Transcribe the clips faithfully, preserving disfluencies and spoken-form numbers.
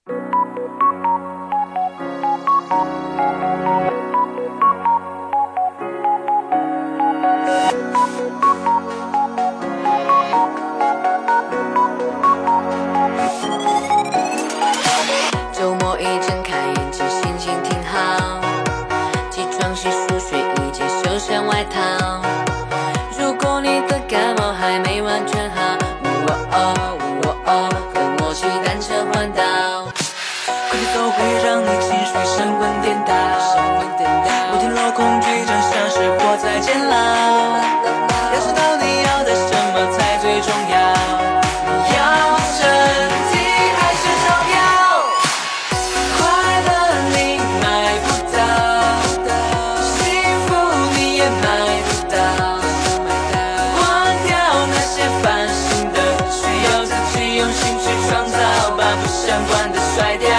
周末一睁开眼睛，心情挺好。起床洗漱，睡一件休闲外套。如果你的感冒还没完全好，呜哦哦呜哦哦，跟我骑单车环岛。 快节奏会让你情绪神魂颠倒，不停落恐惧，就像是活在监牢。要知道你要的什么才最重要，你要身体还是钞票？快乐你买不到，幸福你也买不到。关掉那些烦心的，需要自己用心去创造，把不相关的甩掉。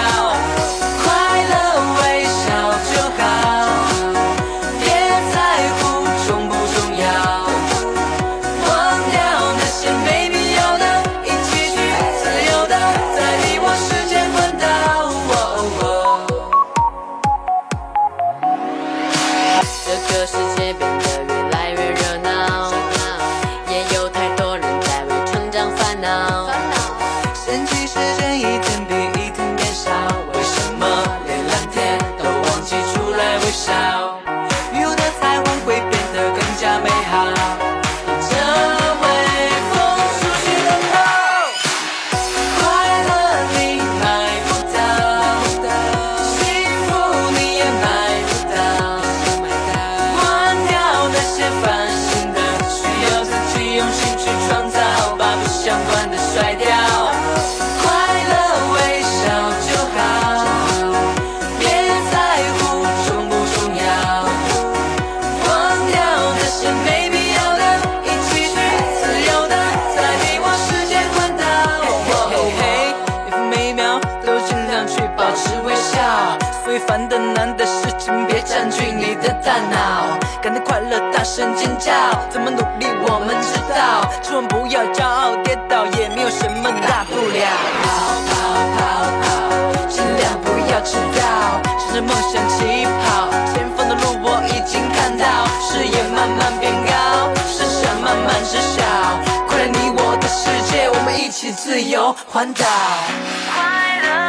这个世界变得越来越热闹，也有太多人在为成长烦恼。 嫌弃时间一天比一天变少，为什么连蓝天都忘记出来微笑？女友的彩虹会变得更加美好，这微风熟悉的梦，快乐你买不到，幸福你也买不到。关掉那些烦心的，需要自己用心去创造，把不相关的甩掉。最烦的难的事情别占据你的大脑，感到快乐大声尖叫，怎么努力我们知道，千万不要骄傲跌倒，也没有什么大不了。跑跑跑跑，尽量不要迟到，朝着梦想起跑，前方的路我已经看到，视野慢慢变高，视线慢慢知晓，快乐你我的世界，我们一起自由环岛。快乐